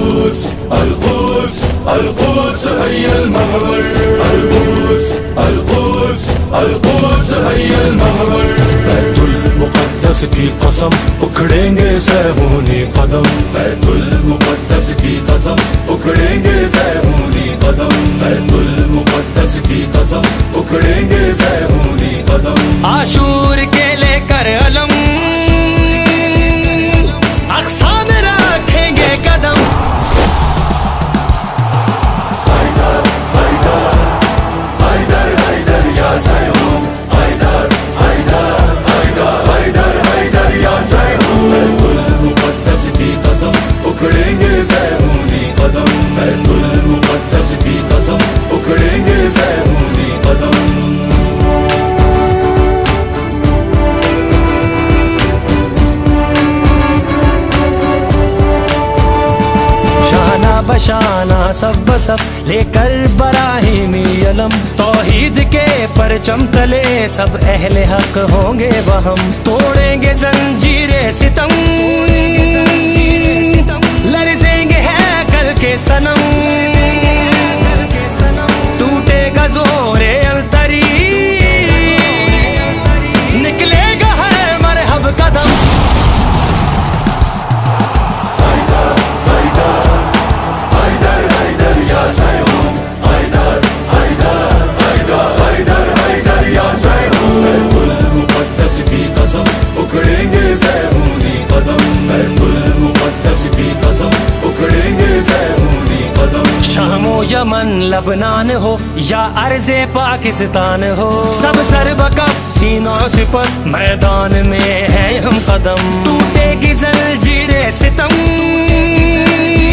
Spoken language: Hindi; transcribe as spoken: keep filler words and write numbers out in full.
القدس القدس القدس هيا المحور القدس القدس القدس هيا المحور बैतुल मुक़द्दस की कसम उखड़ेंगे सहूनी कदम बैतुल मुक़द्दस की कसम उखड़ेंगे सहूनी कदम बैतुल मुक़द्दस की कसम उखड़ेंगे सहूनी कदम आशूर के लेकर अलम अक्सा में रखेंगे कदम हैदर हैदर हैदर हैदर या ज़ैहून हैदर हैदर हैदर हैदर हैदर या ज़ैहून बैतुल मुक़द्दस की कसम उखड़ेंगे सहूनी कदम बैतुल मुक़द्दस की कसम उखड़ेंगे सहूनी कदम बशाना सब बसब लेकर बराहीमी अलम तौहीद के परचम तले सब अहले हक होंगे वहम तोड़ेंगे जंजीरे सितम लरज़ेंगे है कल के सनम टूटेगा जोरे अलतरी निकलेगा है मरहब कदम या ज़ैहून हैदर हैदर हैदर हैदर हैदर या ज़ैहून बैतुल मुक़द्दस की कसम उखड़ेंगे सहूनी कदम बैतुल मुक़द्दस की कसम उखड़ेंगे सहूनी कदम शामो यमन लबनान हो या अर्ज़े पाकिस्तान हो सब सर बकफ सीनों से पर मैदान में है हम कदम टूटेगी जंजीरे सितम